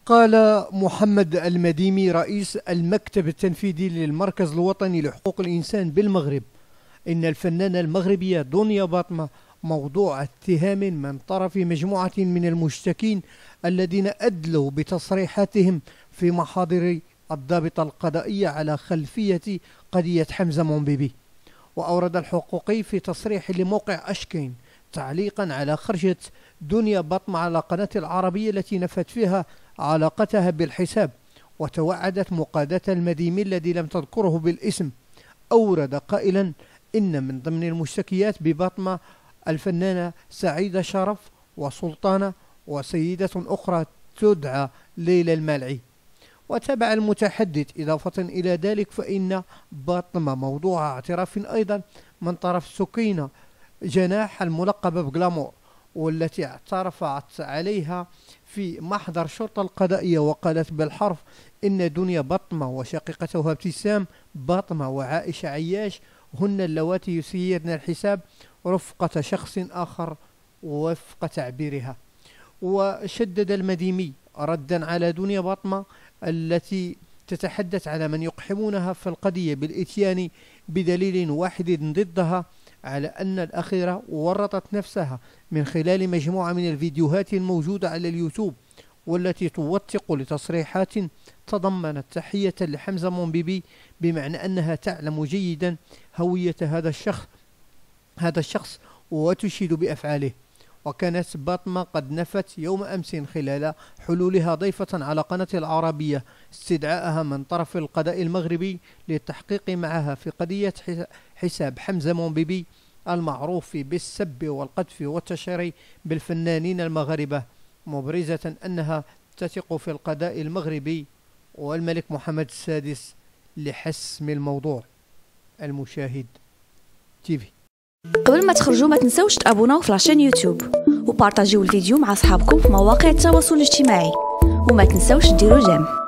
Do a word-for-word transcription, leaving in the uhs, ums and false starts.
قال محمد المديمي رئيس المكتب التنفيذي للمركز الوطني لحقوق الإنسان بالمغرب إن الفنانة المغربية دنيا باطمة موضوع اتهام من طرف مجموعة من المشتكين الذين أدلوا بتصريحاتهم في محاضر الضابطة القضائية على خلفية قضية حمزة مومبيبي. وأورد الحقوقي في تصريح لموقع أشكين تعليقا على خرجة دنيا باطمة على قناة العربية التي نفت فيها علاقتها بالحساب وتوعدت مقاداة المديمي الذي لم تذكره بالاسم. أورد قائلا إن من ضمن المشتكيات بباطمة الفنانة سعيدة شرف وسلطانة وسيدة أخرى تدعى ليلى المالعي. وتابع المتحدث إضافة إلى ذلك فإن باطمة موضوع اعتراف أيضا من طرف سكينة جناح الملقبة بغلامور والتي اعترفت عليها في محضر شرطة القضائية وقالت بالحرف إن دنيا باطمة وشقيقتها ابتسام باطمة وعائشة عياش هن اللواتي يسيرن الحساب رفقة شخص آخر وفق تعبيرها. وشدد المديمي ردا على دنيا باطمة التي تتحدث على من يقحمونها في القضية بالإتيان بدليل واحد ضدها على أن الأخيرة ورطت نفسها من خلال مجموعة من الفيديوهات الموجودة على اليوتيوب والتي توثق لتصريحات تضمنت تحية لحمزة مومبيبي بمعنى أنها تعلم جيدا هوية هذا الشخص هذا الشخص وتشيد بأفعاله. وكانت باطمة قد نفت يوم أمس خلال حلولها ضيفة على قناة العربية استدعاءها من طرف القضاء المغربي للتحقيق معها في قضية حساب حمزة مومبيبي المعروف بالسب والقذف والتشهير بالفنانين المغاربة، مبرزة أنها تثق في القضاء المغربي والملك محمد السادس لحسم الموضوع. المشاهد تيفي. قبل ما تخرجوا ما تنسوش تابوناو في لاشين يوتيوب وبارطاجيو الفيديو مع اصحابكم في مواقع التواصل الاجتماعي وما تنسوش ديروا جيم.